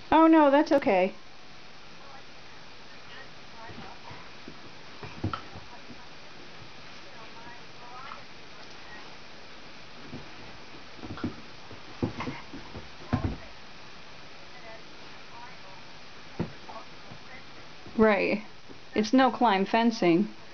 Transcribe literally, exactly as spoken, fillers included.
Oh no, that's okay. Right. It's no climb fencing.